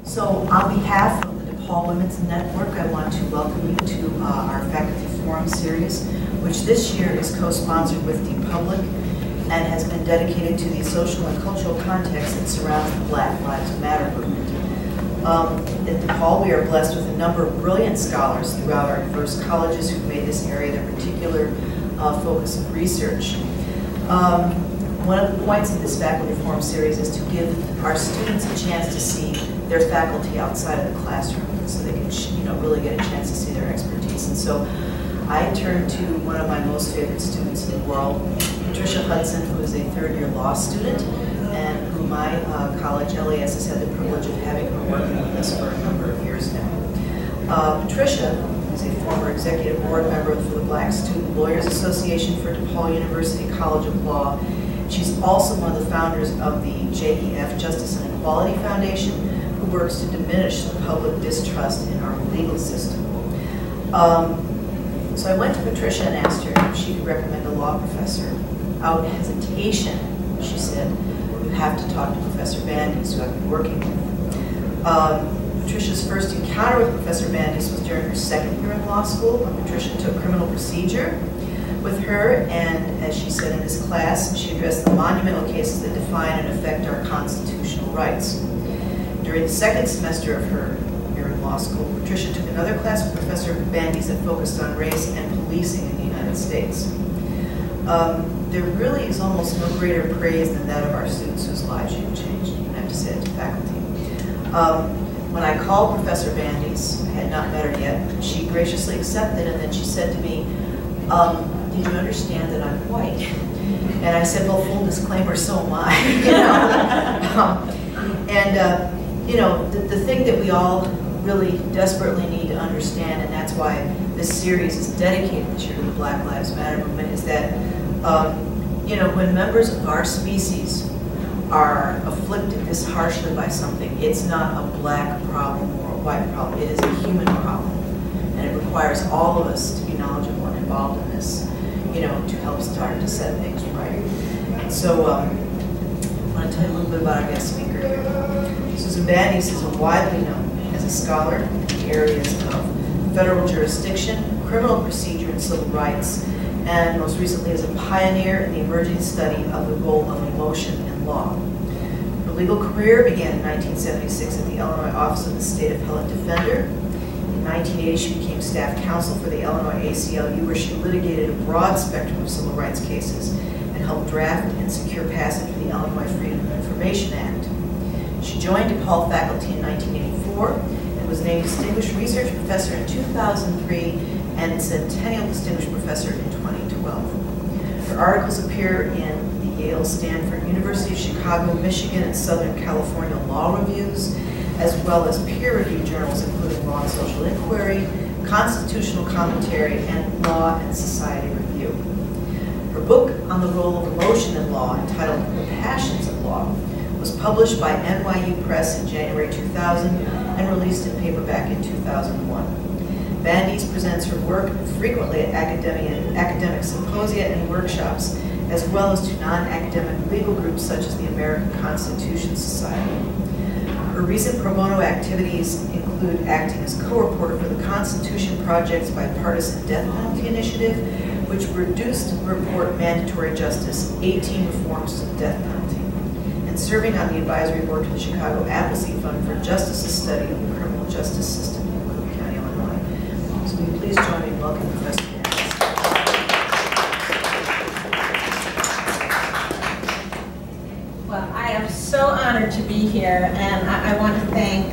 So on behalf of the DePaul Women's Network, I want to welcome you to our Faculty Forum series, which this year is co-sponsored with DPUBLC and has been dedicated to the social and cultural context that surrounds the Black Lives Matter movement. At DePaul, we are blessed with a number of brilliant scholars throughout our diverse colleges who've made this area their particular focus of research. One of the points of this Faculty Forum series is to give our students a chance to see their faculty outside of the classroom, so they can, really get a chance to see their expertise. And so, I turned to one of my most favorite students in the world, Patricia Hudson, who is a third-year law student, and who my college, LAS, has had the privilege of having her working with us for a number of years now. Patricia is a former executive board member for the Black Student Lawyers Association for DePaul University College of Law. She's also one of the founders of the JEF, Justice and Equality Foundation, who works to diminish the public distrust in our legal system. So I went to Patricia and asked her if she could recommend a law professor. Without hesitation, she said, you have to talk to Professor Bandes, who I've been working with. Patricia's first encounter with Professor Bandes was during her second year in law school, when Patricia took criminal procedure with her, and as she said in this class, she addressed the monumental cases that define and affect our constitutional rights. During the second semester of her year in law school, Patricia took another class with Professor Bandes that focused on race and policing in the United States. There really is almost no greater praise than that of our students whose lives you've changed, and I have to say it to faculty. When I called Professor Bandes, I had not met her yet, she graciously accepted, and then she said to me, did you understand that I'm white? And I said, well, full disclaimer, so am I. The thing that we all really desperately need to understand, and that's why this series is dedicated this year to the Black Lives Matter movement, is that, when members of our species are afflicted this harshly by something, it's not a black problem or a white problem, it is a human problem. And it requires all of us to be knowledgeable and involved in this, to help start to set things right. And so I want to tell you a little bit about our guest speaker here. Susan Bandes is widely known as a scholar in the areas of federal jurisdiction, criminal procedure, and civil rights, and most recently as a pioneer in the emerging study of the role of emotion in law. Her legal career began in 1976 at the Illinois Office of the State Appellate Defender. In 1980, she became staff counsel for the Illinois ACLU, where she litigated a broad spectrum of civil rights cases and helped draft and secure passage of the Illinois Freedom of Information Act. She joined DePaul faculty in 1984 and was named Distinguished Research Professor in 2003 and Centennial Distinguished Professor in 2012. Her articles appear in the Yale, Stanford, University of Chicago, Michigan, and Southern California Law Reviews, as well as peer-reviewed journals including Law and Social Inquiry, Constitutional Commentary, and Law and Society Review. Her book on the role of emotion in law, entitled The Passions of Law, was published by NYU Press in January 2000 and released in paperback in 2001. Bandes presents her work frequently at academic symposia and workshops, as well as to non-academic legal groups such as the American Constitution Society. Her recent pro bono activities include acting as co-reporter for the Constitution Project's bipartisan death penalty initiative, which reduced to report mandatory justice 18 reforms to the death penalty, and serving on the advisory board to the Chicago Advocacy Fund for Justice's study of the criminal justice system in Cook County, Illinois. So will you please join me in welcoming Professor Bandes. Well, I am so honored to be here, and I want to thank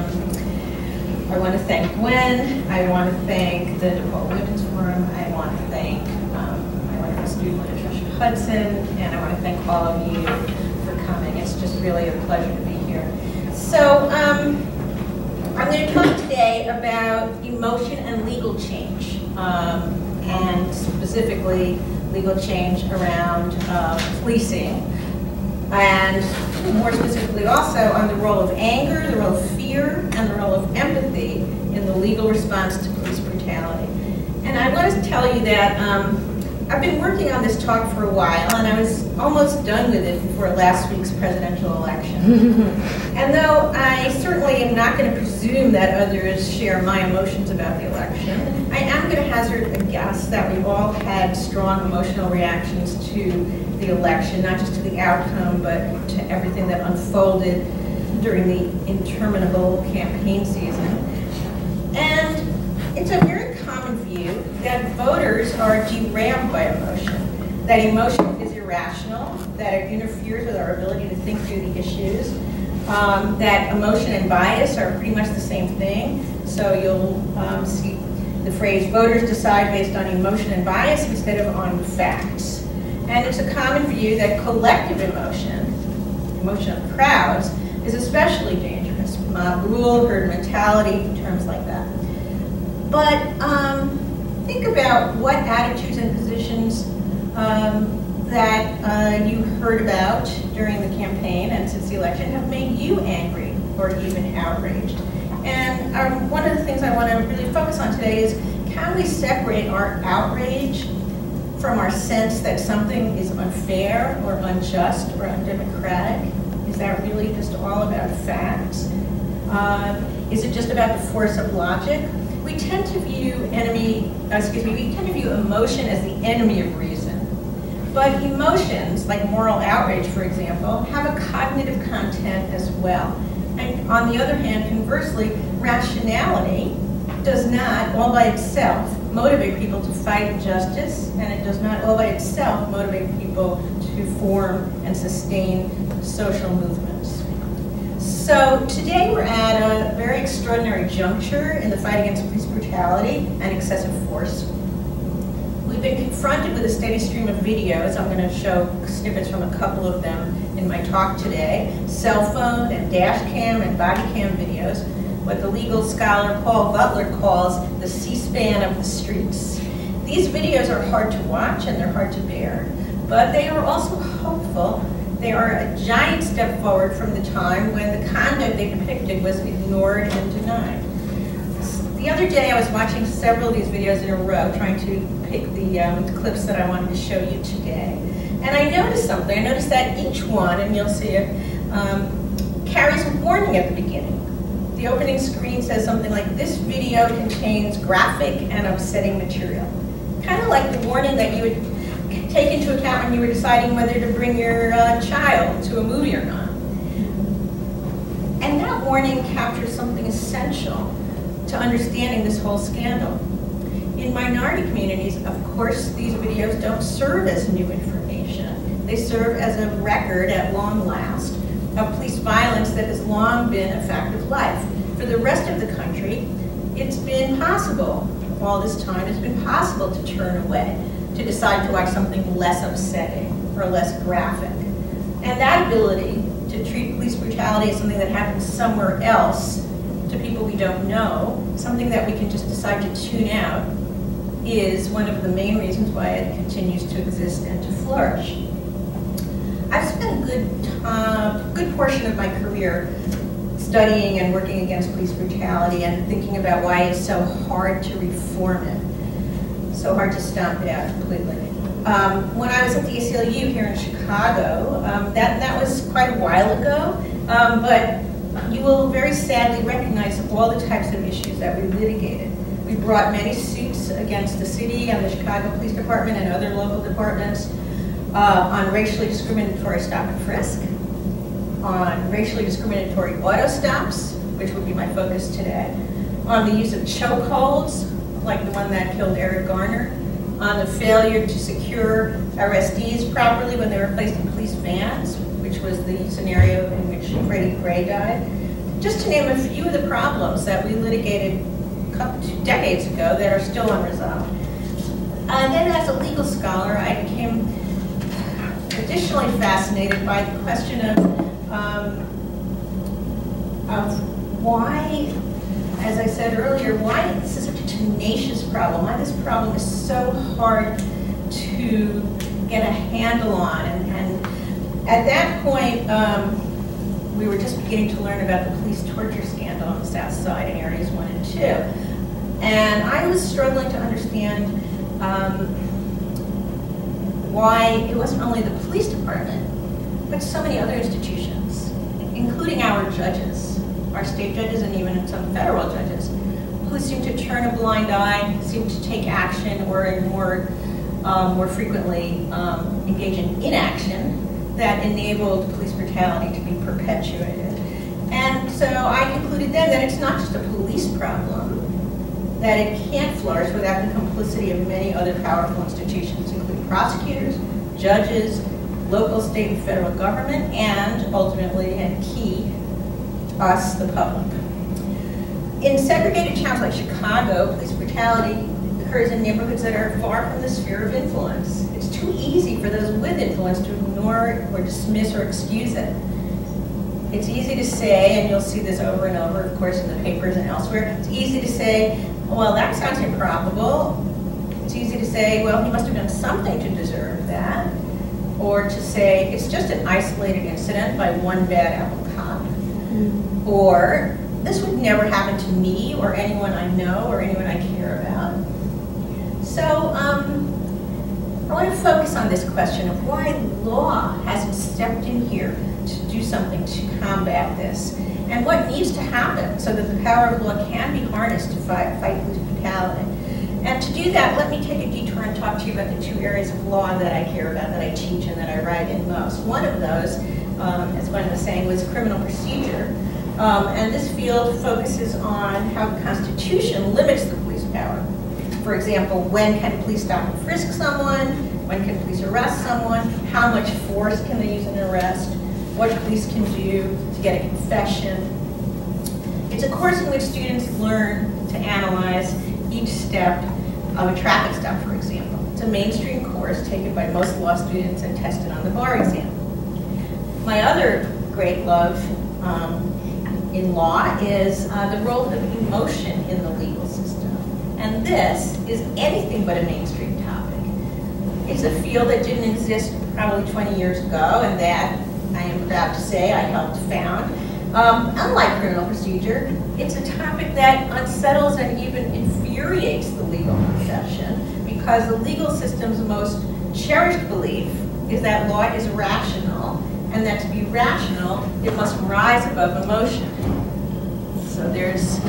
Gwen. I want to thank the DePaul Women's Forum. I want to thank my wonderful student Patricia Hudson, and I want to thank all of you for coming. It's just really a pleasure to be here. So I'm going to talk today about emotion and legal change, and specifically legal change around policing, and more specifically also on the role of anger, the role of fear, and the role of empathy in the legal response to police brutality. And I want to tell you that I've been working on this talk for a while, and I was almost done with it before last week's presidential election. And though I certainly am not going to presume that others share my emotions about the election, I am going to hazard a guess that we've all had strong emotional reactions to the election, not just to the outcome, but to everything that unfolded during the interminable campaign season. And it's a very common view that voters are derailed by emotion, that emotion is irrational, that it interferes with our ability to think through the issues, that emotion and bias are pretty much the same thing. So you'll see the phrase, voters decide based on emotion and bias instead of on facts. And it's a common view that collective emotion, emotion of crowds, is especially dangerous. Mob rule, herd mentality, terms like that. But think about what attitudes and positions that you heard about during the campaign and since the election have made you angry or even outraged. And one of the things I want to really focus on today is, can we separate our outrage from our sense that something is unfair or unjust or undemocratic? Is that really just all about facts? Is it just about the force of logic? We tend to view emotion as the enemy of reason. But emotions, like moral outrage, for example, have a cognitive content as well. And on the other hand, conversely, rationality does not, all by itself, motivate people to fight injustice, and it does not, all by itself, motivate people to form and sustain social movements. So today we're at a very extraordinary juncture in the fight against police brutality and excessive force. We've been confronted with a steady stream of videos. I'm going to show snippets from a couple of them in my talk today. Cell phone and dash cam and body cam videos, what the legal scholar Paul Butler calls the C-SPAN of the streets. These videos are hard to watch and they're hard to bear, but they are also hopeful. They are a giant step forward from the time when the conduct they depicted was ignored and denied. The other day I was watching several of these videos in a row, trying to pick the clips that I wanted to show you today. And I noticed something. I noticed that each one, and you'll see it, carries a warning at the beginning. The opening screen says something like, this video contains graphic and upsetting material. Kind of like the warning that you would take into account when you were deciding whether to bring your child to a movie or not. And that warning captures something essential to understanding this whole scandal. In minority communities, of course, these videos don't serve as new information. They serve as a record at long last of police violence that has long been a fact of life. For the rest of the country, it's been possible, all this time, it's been possible to turn away, to decide to watch something less upsetting or less graphic. And that ability to treat police brutality as something that happens somewhere else, to people we don't know, something that we can just decide to tune out, is one of the main reasons why it continues to exist and to flourish. I've spent a good portion of my career studying and working against police brutality and thinking about why it's so hard to reform it, so hard to stomp it out completely. When I was at the ACLU here in Chicago, that was quite a while ago, but you will very sadly recognize all the types of issues that we litigated. We brought many suits against the city and the Chicago Police Department and other local departments on racially discriminatory stop and frisk, on racially discriminatory auto stops, which would be my focus today, on the use of chokeholds, like the one that killed Eric Garner, on the failure to secure arrestees properly when they were placed in police vans, which was the scenario in which Freddie Gray died. Just to name a few of the problems that we litigated decades ago that are still unresolved. Then as a legal scholar, I became additionally fascinated by the question of why, as I said earlier, why this is such a tenacious problem, why this problem is so hard to get a handle on. And at that point, we were just beginning to learn about the police torture scandal on the South Side in areas 1 and 2. And I was struggling to understand why it wasn't only the police department, but so many other institutions, including our judges, our state judges and even some federal judges, who seem to turn a blind eye, seem to take action, or more frequently engage in inaction that enabled police brutality to be perpetuated. And so I concluded then that it's not just a police problem, that it can't flourish without the complicity of many other powerful institutions, including prosecutors, judges, local, state, and federal government, and ultimately, and key, us, the public. In segregated towns like Chicago, police brutality occurs in neighborhoods that are far from the sphere of influence. It's too easy for those with influence to ignore or dismiss or excuse it. It's easy to say, and you'll see this over and over, of course, in the papers and elsewhere, it's easy to say, well, that sounds improbable. It's easy to say, well, he must have done something to deserve that. Or to say, it's just an isolated incident by one bad apple cop. Or, this would never happen to me or anyone I know or anyone I care about. So, I want to focus on this question of why law hasn't stepped in here to do something to combat this, and what needs to happen so that the power of law can be harnessed to fight police brutality. And to do that, let me take a detour and talk to you about the two areas of law that I care about, that I teach, and that I write in most. One of those, as Gwen was saying, was criminal procedure. And this field focuses on how the Constitution limits the police power. For example, when can police stop and frisk someone? When can police arrest someone? How much force can they use in an arrest? What police can do to get a confession. It's a course in which students learn to analyze each step of a traffic stop, for example. It's a mainstream course taken by most law students and tested on the bar exam. My other great love in law is the role of emotion in the legal system. And this is anything but a mainstream topic. It's a field that didn't exist probably 20 years ago, and that I am proud to say I helped found. Unlike criminal procedure, it's a topic that unsettles and even infuriates the legal profession, because the legal system's most cherished belief is that law is rational, and that to be rational, it must rise above emotion. So there's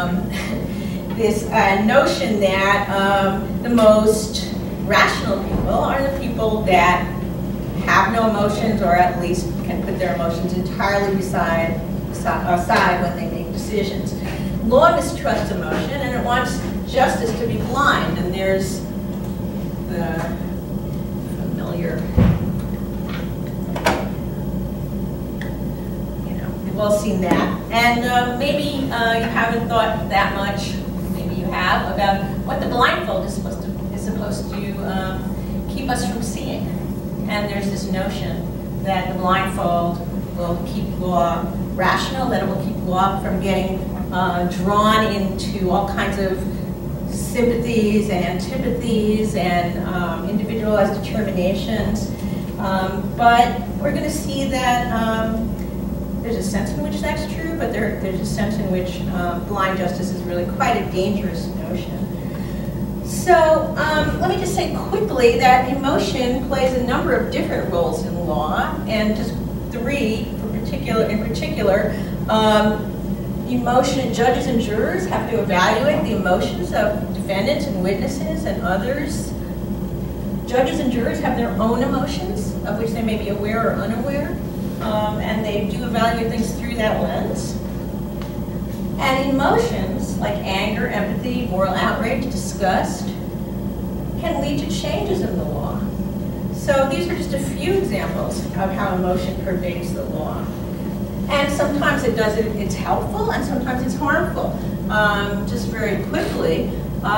this notion that the most rational people are the people that have no emotions, or at least can put their emotions entirely aside when they make decisions. Law mistrusts emotion, and it wants justice to be blind. And there's the familiar, we've all seen that. And maybe you haven't thought that much, maybe you have, about what the blindfold is supposed to keep us from seeing. And there's this notion that the blindfold will keep law rational, that it will keep law from getting drawn into all kinds of sympathies and antipathies and individualized determinations. But we're going to see that there's a sense in which that's true, but there's a sense in which blind justice is really quite a dangerous notion. So let me just say quickly that emotion plays a number of different roles in law, and just three in particular. Emotion, judges and jurors have to evaluate the emotions of defendants and witnesses and others. Judges and jurors have their own emotions, of which they may be aware or unaware, and they do evaluate things through that lens. And emotions like anger, empathy, moral outrage, disgust can lead to changes in the law. So these are just a few examples of how emotion pervades the law. And sometimes it's helpful, and sometimes it's harmful. Just very quickly,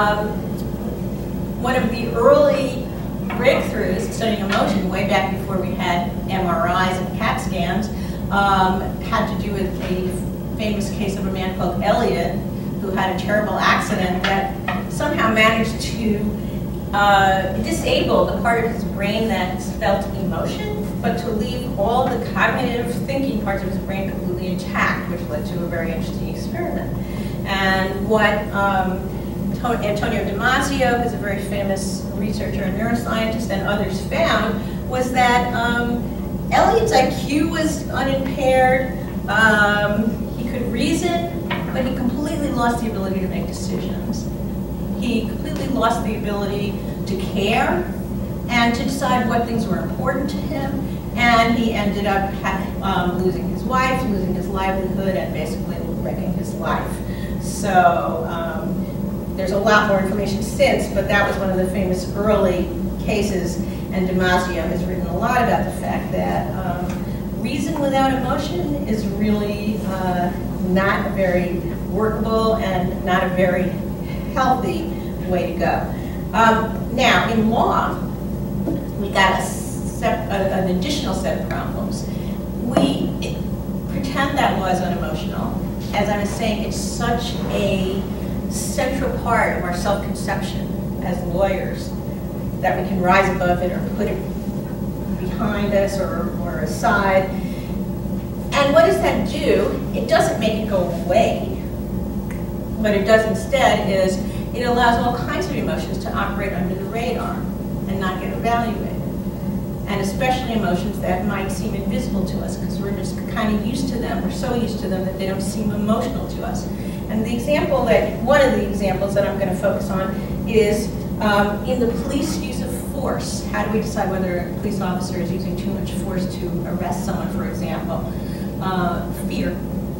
one of the early breakthroughs in studying emotion, way back before we had MRIs and CAT scans, had to do with a famous case of a man called Elliot, who had a terrible accident that somehow managed to disable the part of his brain that felt emotion, but to leave all the cognitive thinking parts of his brain completely intact, which led to a very interesting experiment. And what Antonio Damasio, who's a very famous researcher and neuroscientist, and others found was that Elliot's IQ was unimpaired. He could reason, but he completely lost the ability to make decisions. He completely lost the ability to care and to decide what things were important to him. And he ended up losing his wife, losing his livelihood, and basically wrecking his life. So there's a lot more information since, but that was one of the famous early cases. And Damasio has written a lot about the fact that reason without emotion is really not a very workable and not a very healthy way to go. Now, in law, we got an additional set of problems. We pretend that law is unemotional. As I was saying, it's such a central part of our self-conception as lawyers that we can rise above it or put it behind us or aside. And what does that do? It doesn't make it go away. What it does instead is it allows all kinds of emotions to operate under the radar and not get evaluated. And especially emotions that might seem invisible to us because we're just kind of used to them. We're so used to them that they don't seem emotional to us. And the example one of the examples that I'm going to focus on is in the police use of force. How do we decide whether a police officer is using too much force to arrest someone, for example? Fear.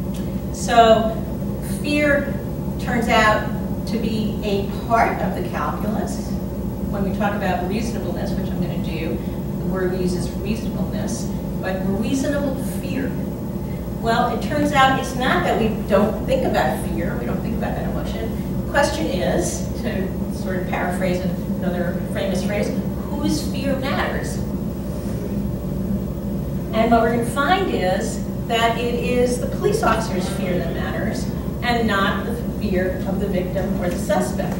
So fear turns out to be a part of the calculus. When we talk about reasonableness, which I'm going to do, the word we use is reasonableness, but reasonable fear. Well, it turns out it's not that we don't think about fear, we don't think about that emotion. The question is, to sort of paraphrase another famous phrase, whose fear matters? And what we're going to find is that it is the police officer's fear that matters and not the fear of the victim or the suspect.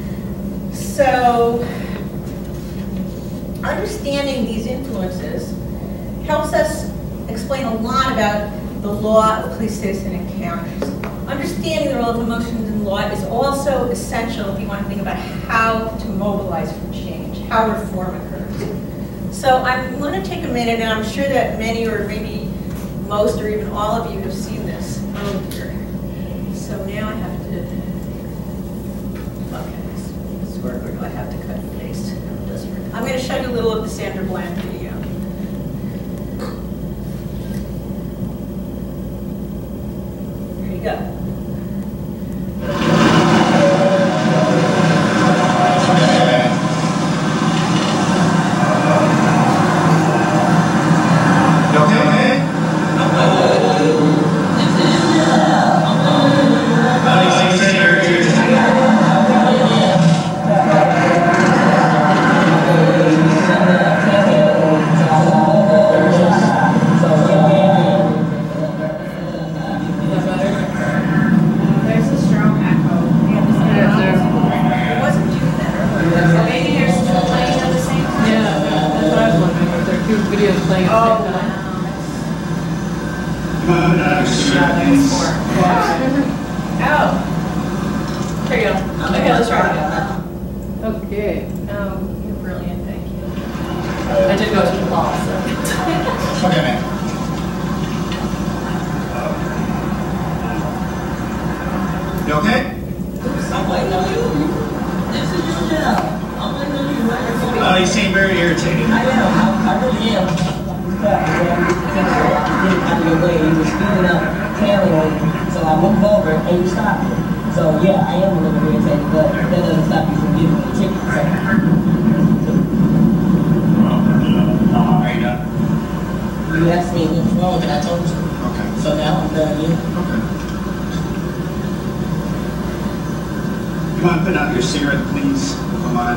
So, understanding these influences helps us explain a lot about the law of police-citizen encounters. Understanding the role of emotions in law is also essential if you want to think about how to mobilize for change, how reform occurs. So I'm going to take a minute, and I'm sure that many or maybe most or even all of you have seen this earlier. So now I have to, okay, this work, or do I have to cut and paste? No, it doesn't work. I'm going to show you a little of the Sandra Bland video. Here you go. Okay. You're brilliant, thank you. I did go to DePaul, so. Okay, man. You okay? I'm waiting on you. This is your job. I'm waiting on you. Oh, you seem very irritated. I am. I really am. Out of your way. You were speeding up, tailing on me. So I moved over and you stopped me. So yeah, I am a little irritated, but that doesn't stop you from giving me a ticket. Are you done? You asked me what's wrong, and I told you. Okay. So now I'm done. Okay. You mind putting out your cigarette, please, if you mind?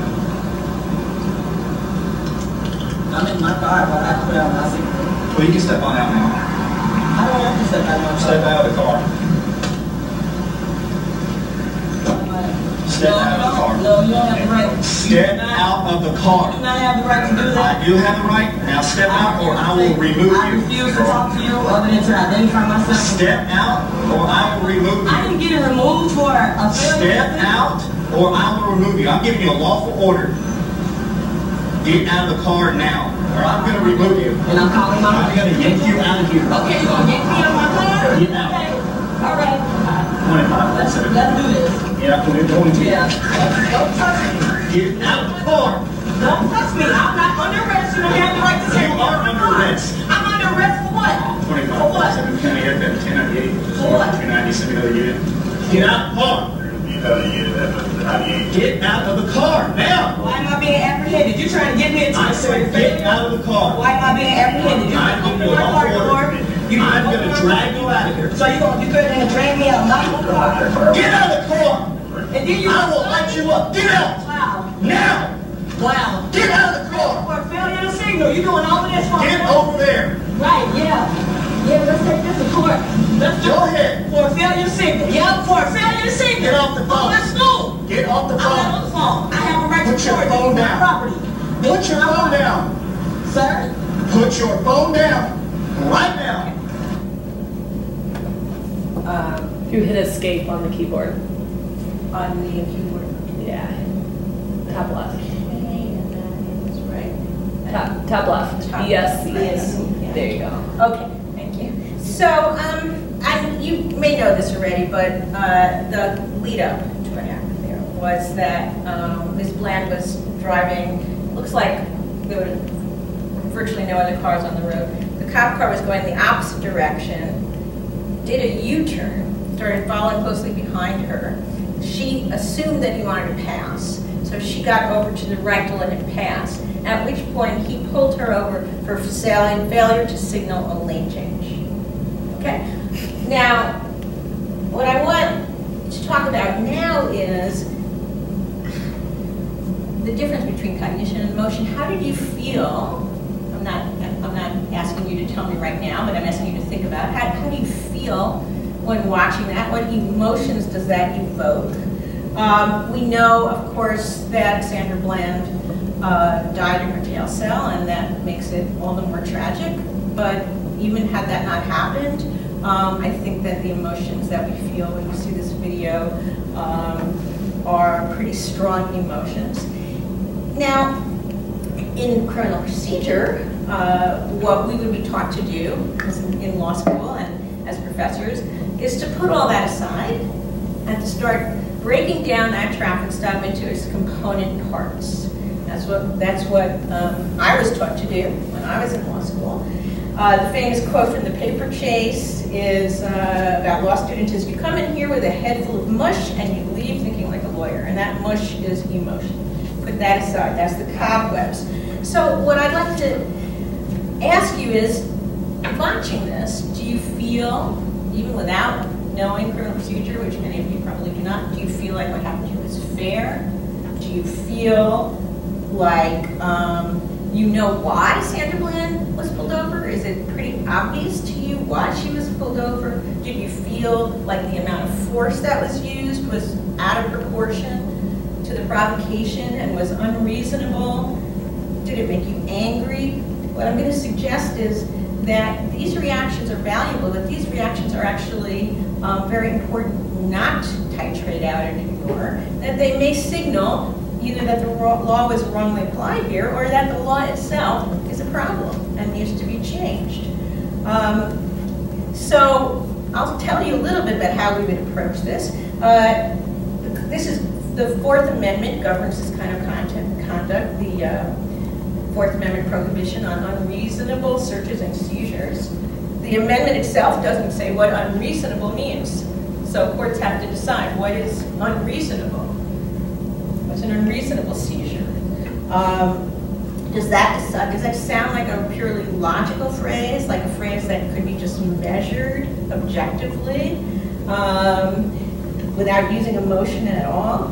I'm in my car, but I put out my cigarette. Well, you can step on out now. I don't have to step out my car. Step out of the car. Step out of the car. No, you don't have the right. Step out of the car. You do not have the right to do that. I do have the right. Now step out or I will remove I you. refuse to talk to you other than to identify myself. Step out or I will remove I you. didn't get removed for a failure. Step out or I will remove you. I'm giving you a lawful order. Get out of the car now, or I'm going to remove you. And I'm calling my I'm going to yank you out of here. Okay, you gonna yank me out of my car? Get out. Okay. All right. 25. Let's do this. Yeah, we're going to. Yeah. Don't touch me. Get out of the car. Don't touch me. I'm not under arrest. You don't have the right to say You are under arrest. I'm under arrest for what? 25. For what? 7 County Airport 1098. For what? 290, send me another unit. Get out of the car. Get out of the car now. Why am I being apprehended? You trying to get me into I said get out of the car. Why am I being apprehended? You I'm open giving you a my car lawful door. order. I'm going to drag you out of here. So you gonna drag me out of my own car? Get out of the car. And then you I will light you up. Get out. Wow. Now. Wow. Get out of the car. For failure to signal, you doing all of this for Get over there. Right, yeah. Yeah, let's take this to court. Let's Go ahead. For a failure to signal. Yeah, for a failure to signal. Get off the phone. Let's go. Get off the I'm not on phone. the phone. I have a right Put to your charge phone you down. property. Put your phone down. Sir? Put your phone down. Right now. You hit escape on the keyboard. On the keyboard. Yeah. Top left. Okay, and that is right. Top left. Top ESC. ESC, yeah. There you go. Okay, thank you. So, you may know this already, but the lead up to what happened there was that Ms. Bland was driving, looks like there were virtually no other cars on the road. The cop car was going the opposite direction, did a U-turn, started following closely behind her. She assumed that he wanted to pass, so she got over to the right to let him pass, at which point he pulled her over for failure to signal a lane change. Okay? Now, what I want to talk about now is the difference between cognition and emotion. How did you feel? I'm not asking you to tell me right now, but I'm asking you to think about how do you feel when watching that? What emotions does that evoke? We know, of course, that Sandra Bland died in her jail cell, and that makes it all the more tragic. But even had that not happened, I think that the emotions that we feel when we see this video are pretty strong emotions. Now, in criminal procedure, what we would be taught to do in law school and as professors is to put all that aside and to start breaking down that traffic stop into its component parts. That's what I was taught to do when I was in law school. The famous quote from The Paper Chase is about law students is, you come in here with a head full of mush and you leave thinking like a lawyer, and that mush is emotion. Put that aside, that's the cobwebs. So what I'd like to ask you is, watching this, do you feel, even without knowing criminal procedure, which many of you probably do not, do you feel like what happened to you is fair? Do you feel like you know why Sandra Bland was pulled over? Is it pretty obvious to you why she was pulled over? Did you feel like the amount of force that was used was out of proportion to the provocation and was unreasonable? Did it make you angry? What I'm going to suggest is that these reactions are valuable, but these reactions are actually very important not to titrate out and ignore, that they may signal either that the law was wrongly applied here or that the law itself is a problem and needs to be changed. So I'll tell you a little bit about how we would approach this. This is the Fourth Amendment governs this kind of conduct, the Fourth Amendment prohibition on unreasonable searches and seizures. The amendment itself doesn't say what unreasonable means. So courts have to decide what is unreasonable. What's an unreasonable seizure? Does that sound like a purely logical phrase, like a phrase that could be just measured objectively without using emotion at all?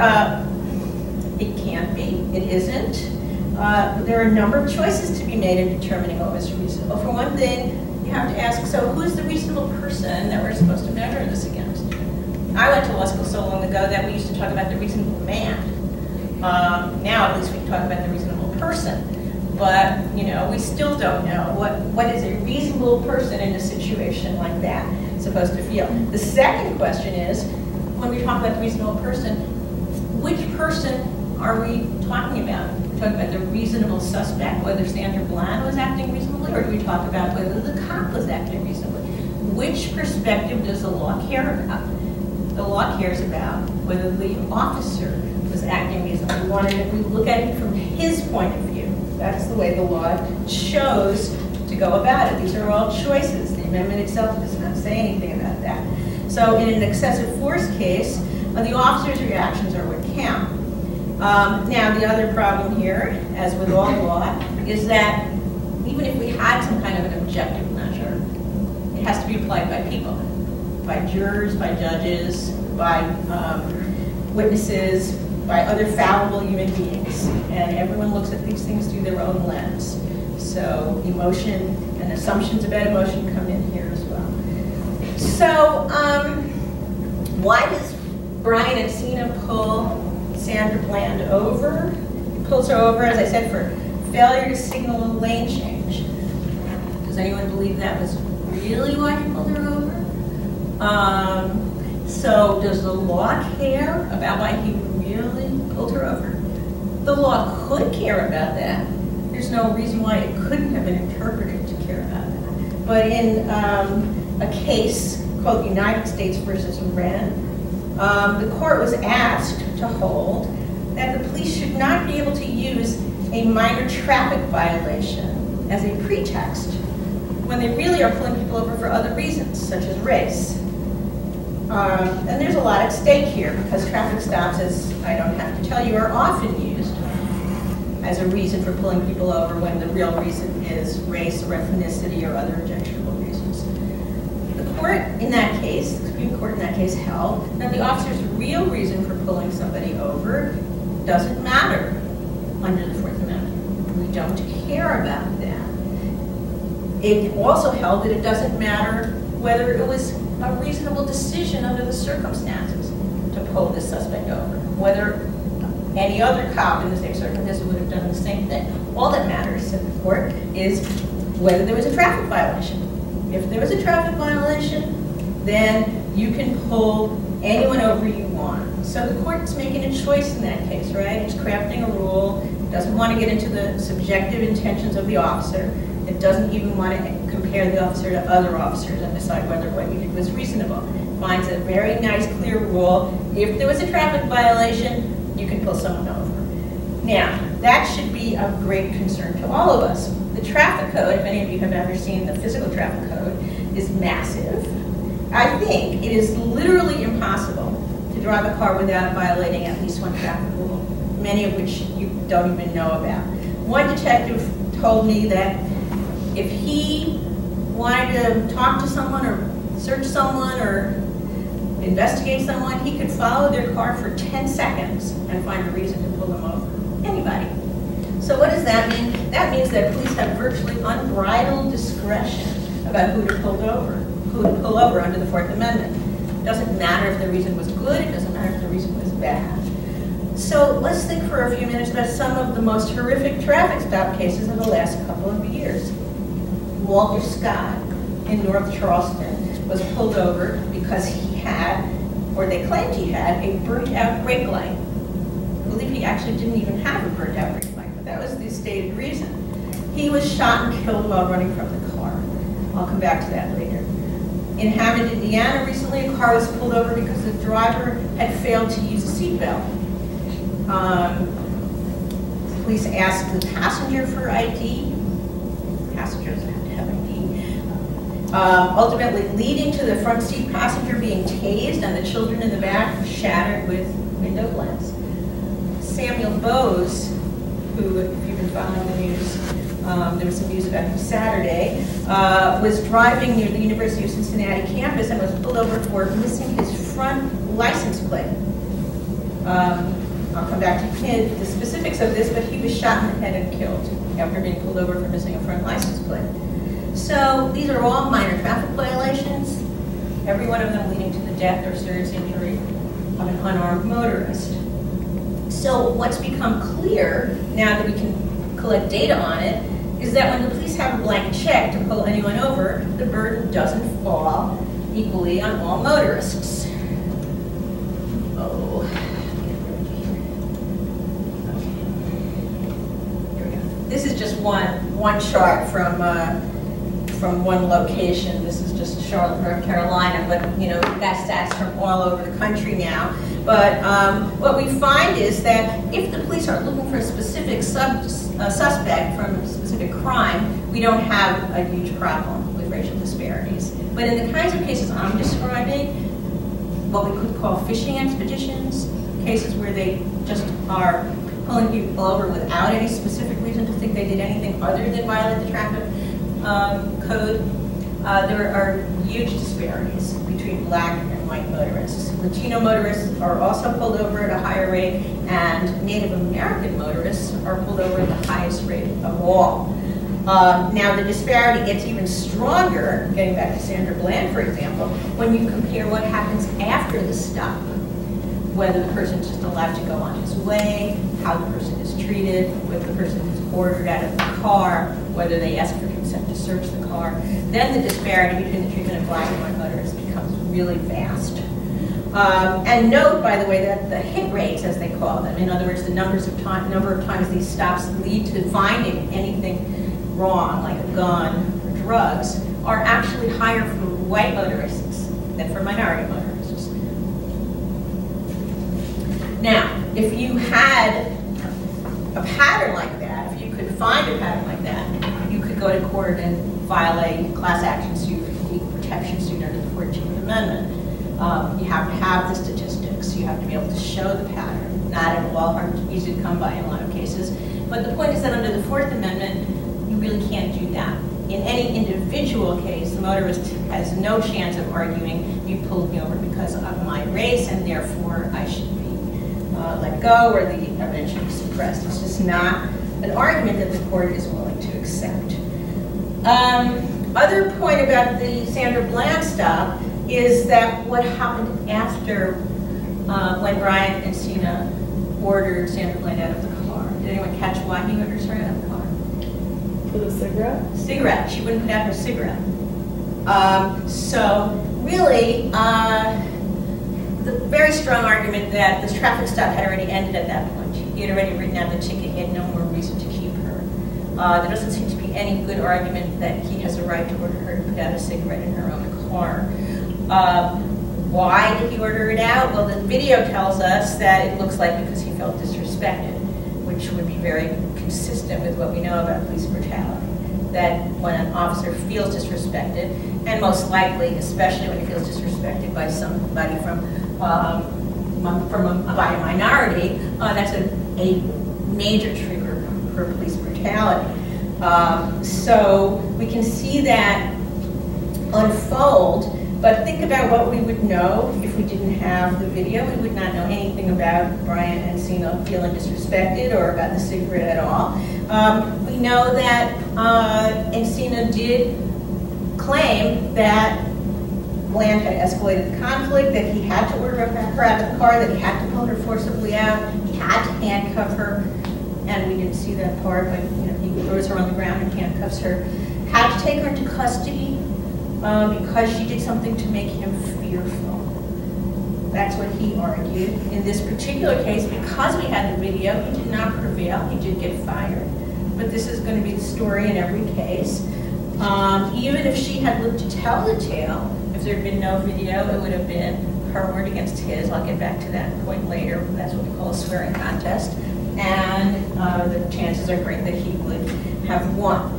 It can't be. It isn't. There are a number of choices to be made in determining what was reasonable. For one thing, you have to ask, so who's the reasonable person that we're supposed to measure this against? I went to law school so long ago that we used to talk about the reasonable man. Now at least we talk about the reasonable person. But, we still don't know what is a reasonable person in a situation like that supposed to feel. The second question is, when we talk about the reasonable person, which person are we talking about? We're talking about the reasonable suspect, whether Sandra Bland was acting reasonably, or do we talk about whether the cop was acting reasonably? Which perspective does the law care about? The law cares about whether the officer was acting reasonably. We look at it from his point of view. That's the way the law chose to go about it. These are all choices. The amendment itself does not say anything about that. So in an excessive force case, the officer's reactions are what count. Now, the other problem here, as with all law, is that even if we had some kind of an objective measure, it has to be applied by people, by jurors, by judges, by witnesses, by other fallible human beings. And everyone looks at these things through their own lens. So emotion and assumptions about emotion come in here as well. So why does Brian Encina pull Sandra Bland over? He pulls her over, as I said, for failure to signal a lane change. Does anyone believe that was really why he pulled her over? So does the law care about why he really pulled her over? The law could care about that. There's no reason why it couldn't have been interpreted to care about that. But in a case called United States versus Wren, the court was asked to hold that the police should not be able to use a minor traffic violation as a pretext when they really are pulling people over for other reasons, such as race. And there's a lot at stake here, because traffic stops, as I don't have to tell you, are often used as a reason for pulling people over when the real reason is race or ethnicity or other objectionable reasons. The court in that case, the Supreme Court in that case, held that the officer's real reason for pulling somebody over doesn't matter under the Fourth Amendment. We don't care about that. It also held that it doesn't matter whether it was a reasonable decision under the circumstances to pull this suspect over, whether any other cop in the same circumstances would have done the same thing. All that matters, said the court, is whether there was a traffic violation. If there was a traffic violation, then you can pull anyone over you want. So the court's making a choice in that case, right? It's crafting a rule. It doesn't want to get into the subjective intentions of the officer. It doesn't even want to compare the officer to other officers and decide whether what you did was reasonable. It finds a very nice, clear rule. If there was a traffic violation, you can pull someone over. Now, that should be of great concern to all of us. The traffic code, if any of you have ever seen the physical traffic code, is massive. I think it is literally impossible to drive a car without violating at least one traffic rule, many of which you don't even know about. One detective told me that if he wanted to talk to someone or search someone or investigate someone, he could follow their car for 10 seconds and find a reason to pull them over. Anybody. So what does that mean? That means that police have virtually unbridled discretion about who to pull over under the Fourth Amendment. It doesn't matter if the reason was good, it doesn't matter if the reason was bad. So let's think for a few minutes about some of the most horrific traffic stop cases of the last couple of years. Walter Scott in North Charleston was pulled over because he had, or they claimed he had, a burnt out brake light. I believe he actually didn't even have a burnt out brake light, but that was the stated reason. He was shot and killed while running from the car. I'll come back to that later. In Hammond, Indiana, recently a car was pulled over because the driver had failed to use a seatbelt. Police asked the passenger for ID. Passengers have to have ID. Ultimately leading to the front seat passenger being tased and the children in the back shattered with window glass. Samuel Bowes, who, if you've been following the news, there was some news about him Saturday, was driving near the University of Cincinnati campus and was pulled over for missing his front license plate. I'll come back to the specifics of this, but he was shot in the head and killed after being pulled over for missing a front license plate. So these are all minor traffic violations, every one of them leading to the death or serious injury of an unarmed motorist. So what's become clear, now that we can collect data on it, is that when the police have a blank check to pull anyone over, the burden doesn't fall equally on all motorists. Oh, this is just one chart from one location. This is just Charlotte, North Carolina, but you know that stats from all over the country now. But what we find is that if the police are looking for a specific suspect from a specific crime, we don't have a huge problem with racial disparities. But in the kinds of cases I'm describing, what we could call fishing expeditions, cases where they just are pulling people over without any specific reason to think they did anything other than violate the traffic code, there are huge disparities between black and white motorists. Latino motorists are also pulled over at a higher rate, and Native American motorists are pulled over at the highest rate of all. Now the disparity gets even stronger, getting back to Sandra Bland, for example, when you compare what happens after the stop. Whether the person is just allowed to go on his way, how the person is treated, whether the person is ordered out of the car, whether they ask for consent to search the car, then the disparity between the treatment of black and white motorists becomes really vast. And note, by the way, that the hit rates, as they call them, in other words, the number of times these stops lead to finding anything wrong, like a gun or drugs, are actually higher for white motorists than for minority motorists. Now, if you had a pattern like that, if you could find a pattern like that, you could go to court and file a class action suit or equal protection suit under the 14th Amendment. You have to have the statistics. You have to be able to show the pattern. Not at all easy to come by in a lot of cases. But the point is that under the 4th Amendment, you really can't do that. In any individual case, the motorist has no chance of arguing, you pulled me over because of my race and therefore I should be let go or the evidence should be suppressed. It's just not an argument that the court is willing to accept. Other point about the Sandra Bland stop is that what happened after when Brian Encina ordered Sandra Bland out of the car. Did anyone catch why he orders her out of the car? For the cigarette? Cigarette. She wouldn't put out her cigarette. So really, the very strong argument that this traffic stop had already ended at that point. He had already written out the ticket. He had no more reason to keep her. There doesn't seem to be any good argument that he has a right to order her to put out a cigarette in her own car. Why did he order it out? Well, the video tells us that it looks like because he felt disrespected, which would be very consistent with what we know about police brutality. That when an officer feels disrespected, and most likely, especially when he feels disrespected by somebody by a minority, that's a major trigger for police brutality. So we can see that unfold, but think about what we would know if we didn't have the video. We would not know anything about Brian Encina feeling disrespected or about the cigarette at all. We know that Encina did claim that Bland had escalated the conflict, that he had to order her out of the car, that he had to pull her forcibly out, he had to handcuff her, and we didn't see that part, but he throws her on the ground and handcuffs her. Had to take her into custody because she did something to make him fearful. That's what he argued. In this particular case, because we had the video, he did not prevail. He did get fired. But this is going to be the story in every case. Even if she had lived to tell the tale, if there had been no video, it would have been her word against his. I'll get back to that point later. That's what we call a swearing contest. And the chances are great that he would have won.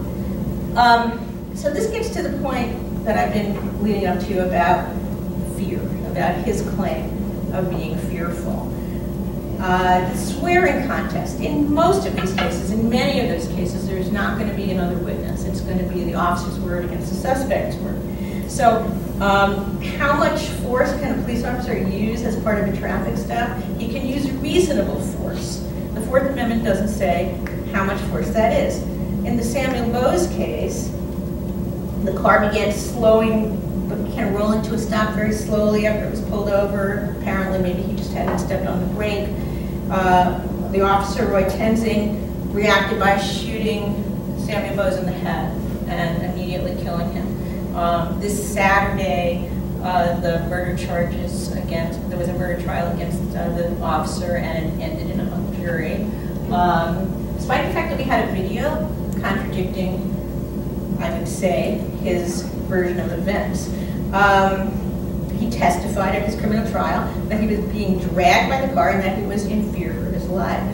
So this gets to the point that I've been leading up to about fear, about his claim of being fearful. The swearing contest, in most of these cases, in many of those cases, there's not going to be another witness. It's going to be the officer's word against the suspect's word. So how much force can a police officer use as part of a traffic stop? He can use reasonable force. The 4th Amendment doesn't say how much force that is. In the Samuel Bowes case, the car began slowing, but began rolling to a stop very slowly after it was pulled over. Apparently, maybe he just hadn't stepped on the brake. The officer, Roy Tenzing, reacted by shooting Samuel Bowes in the head and immediately killing him. This Saturday, the murder charges there was a murder trial against the officer, and it ended in a hung jury. This despite the fact that we had a video contradicting, I would say, his version of events. He testified at his criminal trial that he was being dragged by the car and that he was in fear for his life.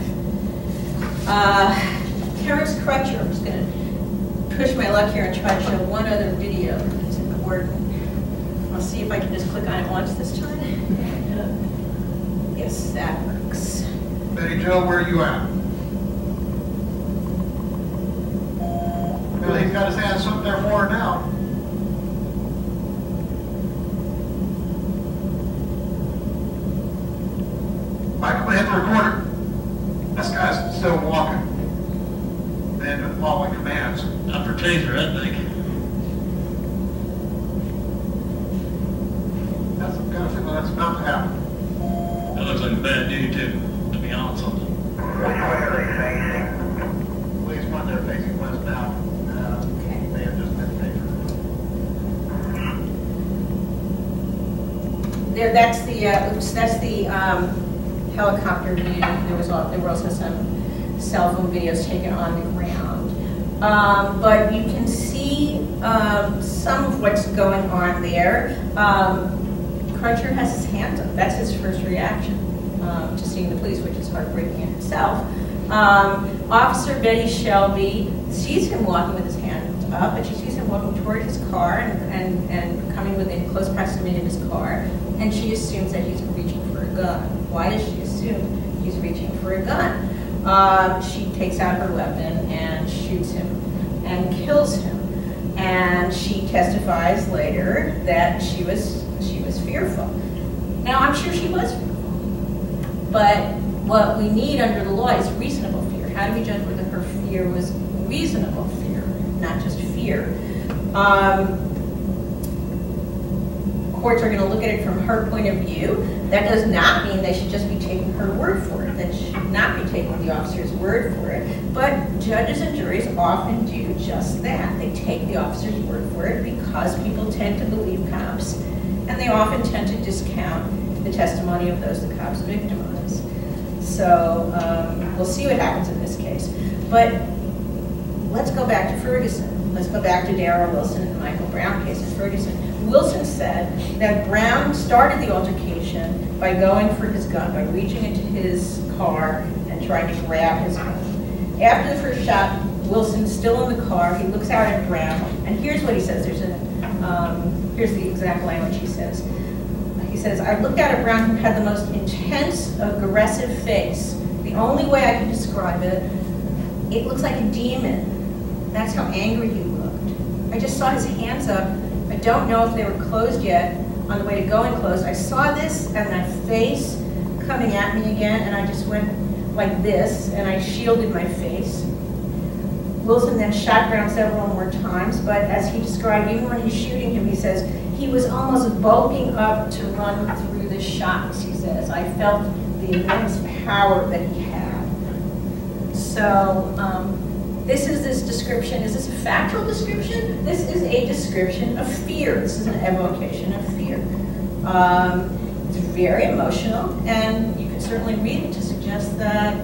Terrence Crutcher, I'm just going to push my luck here and try to show one other video that's important. I'll see if I can just click on it once this time. Yes, that works. Betty Jo, where are you at? Well, he's got his hands up there for her now. Michael, hit the recorder. This guy's still walking and following commands. Not for taser, I think. That's the kind of thing that's about to happen. That looks like a bad dude, too, to be honest with you. Which way are they facing? Police front, they're facing westbound. They have just been tasered. There, that's the helicopter view. There were also some cell phone videos taken on the ground. But you can see some of what's going on there. Crutcher has his hands up. That's his first reaction to seeing the police, which is heartbreaking in itself. Officer Betty Shelby sees him walking with his hands up, and she sees him walking toward his car and coming within close proximity of his car, and she assumes that he's reaching for a gun. Why does she assume he's reaching for a gun? She takes out her weapon and shoots him and kills him. And she testifies later that she was fearful. Now, I'm sure she was fearful, but what we need under the law is reasonable fear. How do we judge whether her fear was reasonable fear, not just fear? Courts are going to look at it from her point of view. That does not mean they should just be taking her word for it. They should not be taking the officer's word for it. But judges and juries often do just that. They take the officer's word for it because people tend to believe cops, and they often tend to discount the testimony of those the cops victimize. So we'll see what happens in this case. But let's go back to Ferguson. Let's go back to Darrell Wilson and the Michael Brown case in Ferguson. Wilson said that Brown started the altercation by going for his gun, by reaching into his car and trying to grab his gun. After the first shot, Wilson's still in the car. He looks out at Brown, and here's what he says. Here's the exact language he says. He says, "I looked out at Brown, who had the most intense, aggressive face. The only way I can describe it, it looks like a demon. That's how angry he looked. I just saw his hands up. I don't know if they were closed yet. On the way to going closed, I saw this and that face coming at me again, and I just went like this, and I shielded my face." Wilson then shot Brown several more times, but as he described, even when he's shooting him, he says, he was almost bulking up to run through the shots, he says. I felt the immense power that he had. So this description. Is this a factual description? This is a description of fear. This is an evocation of fear. It's very emotional, and you can certainly read it to suggest that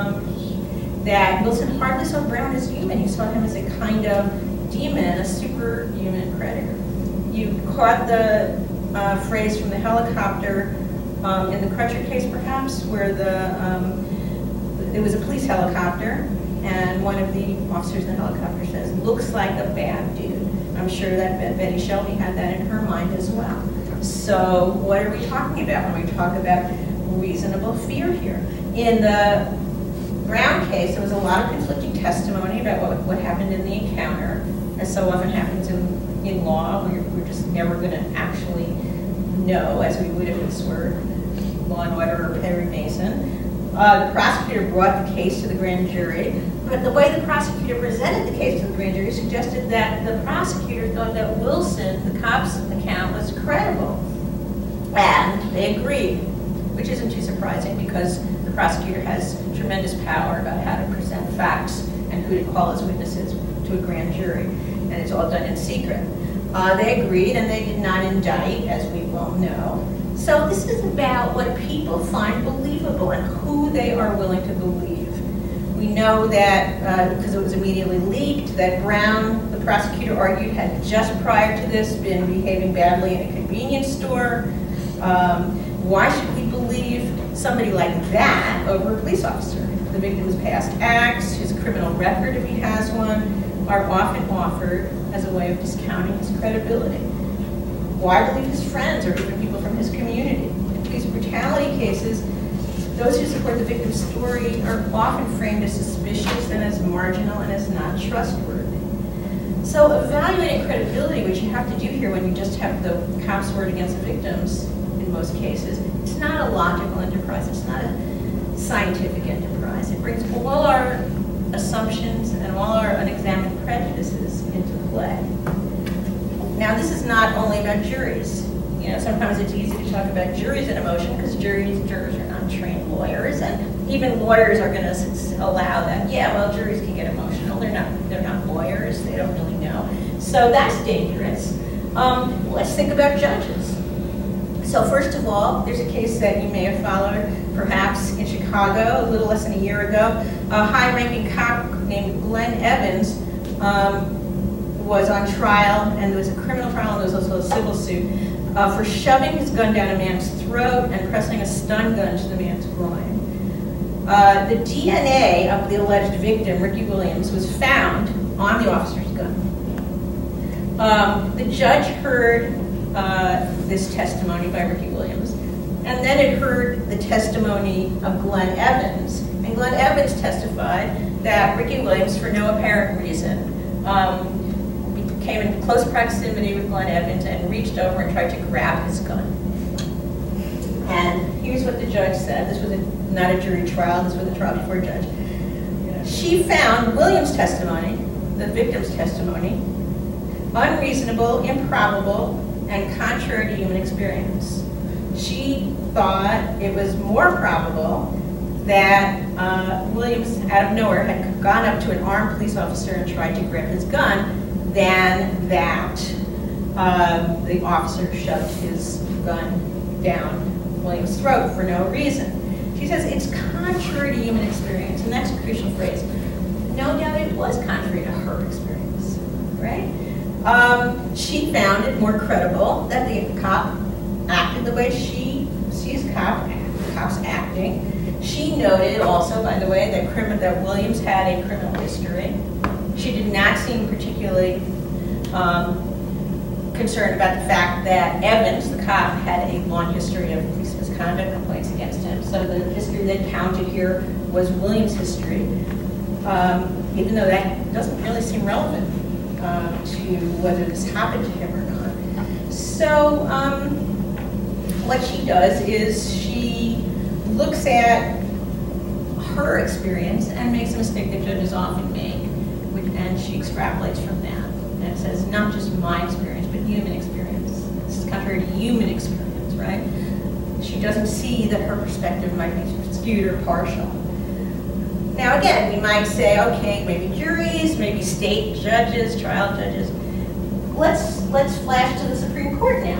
that Wilson hardly saw Brown as human. He saw him as a kind of demon, a superhuman predator. You caught the phrase from the helicopter in the Crutcher case, perhaps, where it was a police helicopter, and one of the officers in the helicopter says, "Looks like a bad dude." I'm sure that Betty Shelby had that in her mind as well. So what are we talking about when we talk about reasonable fear here? In the Brown case, there was a lot of conflicting testimony about what happened in the encounter, as so often happens in law. We're just never going to actually know, as we would if this were Law and Order or Perry Mason. The prosecutor brought the case to the grand jury, but the way the prosecutor presented the case to the grand jury suggested that the prosecutor thought that Wilson, the cop's account, was credible. And they agreed, which isn't too surprising because the prosecutor has tremendous power about how to present facts and who to call as witnesses to a grand jury, and it's all done in secret. They agreed, and they did not indict, as we well know. So this is about what people find believable and who they are willing to believe. We know that, because it was immediately leaked, that Brown, the prosecutor argued, had just prior to this been behaving badly in a convenience store. Why should we believe somebody like that over a police officer? The victim's past acts, his criminal record, if he has one, are often offered as a way of discounting his credibility. Why believe his friends or even people from his community? In police brutality cases, those who support the victim's story are often framed as suspicious and as marginal and as not trustworthy. So evaluating credibility, which you have to do here when you just have the cop's word against the victims in most cases, it's not a logical enterprise, it's not a scientific enterprise. It brings all our assumptions and all our unexamined prejudices into play. Now, this is not only about juries. You know, sometimes it's easy to talk about juries and emotion because jurors are not trained lawyers, and even lawyers are going to allow that. Yeah, well, juries can get emotional. They're not lawyers. They don't really know. So that's dangerous. Let's think about judges. So first of all, there's a case that you may have followed, perhaps in Chicago, a little less than a year ago. A high-ranking cop named Glenn Evans was on trial, and there was a criminal trial, and there was also a civil suit, for shoving his gun down a man's throat and pressing a stun gun to the man's groin. The DNA of the alleged victim, Ricky Williams, was found on the officer's gun. The judge heard this testimony by Ricky Williams, and then it heard the testimony of Glenn Evans. And Glenn Evans testified that Ricky Williams, for no apparent reason, came in close proximity with Glenn Evans and reached over and tried to grab his gun. And here's what the judge said. This was not a jury trial, this was a trial before a judge. She found Williams' testimony, the victim's testimony, unreasonable, improbable, and contrary to human experience. She thought it was more probable that Williams, out of nowhere, had gone up to an armed police officer and tried to grab his gun than that the officer shoved his gun down Williams' throat for no reason. She says it's contrary to human experience, and that's a crucial phrase. No doubt it was contrary to her experience, right? She found it more credible that the cop acted the way she sees cops acting. She noted also, by the way, that Williams had a criminal history. She did not seem particularly concerned about the fact that Evans, the cop, had a long history of police misconduct complaints against him. So the history that counted here was Williams' history, even though that doesn't really seem relevant to whether this happened to him or not. So what she does is she looks at her experience and makes a mistake that judges often make, and she extrapolates from that. And says, not just my experience, but human experience. This is contrary to human experience, right? She doesn't see that her perspective might be skewed or partial. Now again, we might say, okay, maybe juries, maybe state judges, trial judges. Let's flash to the Supreme Court now.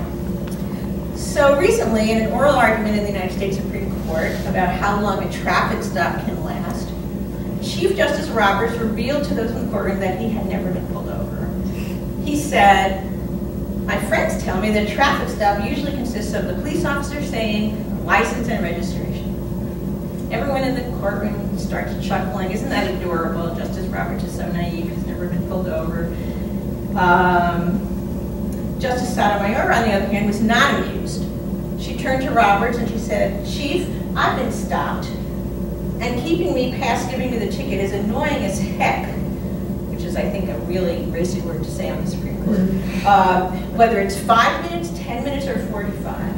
So recently, in an oral argument in the United States Supreme Court about how long a traffic stop can last, Chief Justice Roberts revealed to those in the courtroom that he had never been pulled over. He said, my friends tell me that a traffic stop usually consists of the police officer saying license and registration. Everyone in the courtroom starts chuckling. Isn't that adorable? Justice Roberts is so naive, he's never been pulled over. Justice Sotomayor, on the other hand, was not amused. She turned to Roberts and she said, Chief, I've been stopped, and keeping me past giving me the ticket is annoying as heck, which is, I think, a really racy word to say on the Supreme Court. Whether it's 5 minutes, 10 minutes, or 45.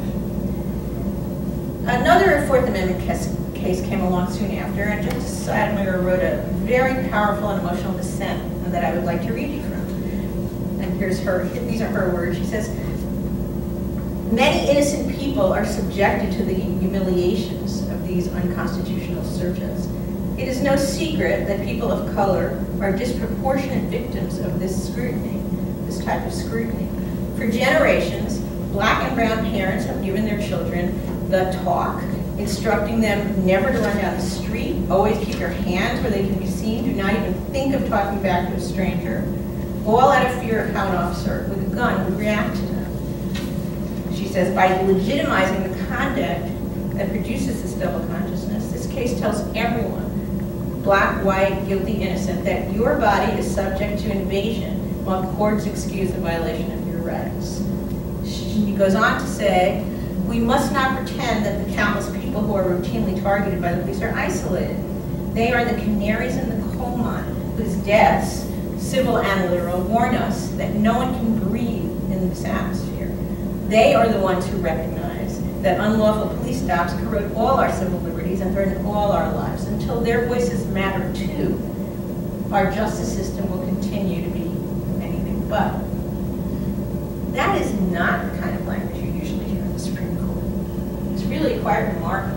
Another Fourth Amendment case came along soon after, and Justice Sotomayor wrote a very powerful and emotional dissent that I would like to read you from. And these are her words. She says, many innocent people are subjected to the humiliations of these unconstitutional searches. It is no secret that people of color are disproportionate victims of this scrutiny, this type of scrutiny. For generations, black and brown parents have given their children the talk instructing them never to run down the street, always keep your hands where they can be seen, do not even think of talking back to a stranger, all out of fear of how an officer with a gun would react to them. She says, by legitimizing the conduct that produces this double consciousness, this case tells everyone, black, white, guilty, innocent, that your body is subject to invasion while courts excuse the violation of your rights. She goes on to say, we must not pretend that the countless people who are routinely targeted by the police are isolated. They are the canaries in the coal mine whose deaths, civil and literal, warn us that no one can breathe in this atmosphere. They are the ones who recognize that unlawful police stops corrode all our civil liberties and threaten all our lives. Until their voices matter too, our justice system will continue to be anything but. That is not the kind of language you usually hear in the Supreme Court. It's really quite remarkable.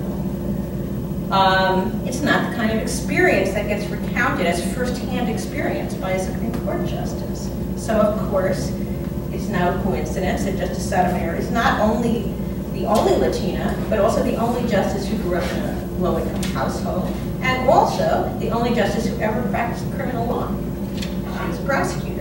It's not the kind of experience that gets recounted as first-hand experience by a Supreme Court justice. So, of course, it's no coincidence that Justice Sotomayor is not only the only Latina, but also the only justice who grew up in a low-income household, and also the only justice who ever practiced criminal law. She was a prosecutor.